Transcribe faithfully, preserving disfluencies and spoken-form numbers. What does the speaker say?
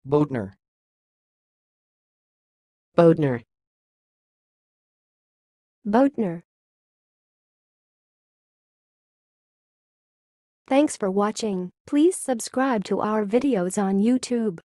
böttner, böttner, böttner. Thanks for watching. Please subscribe to our videos on YouTube.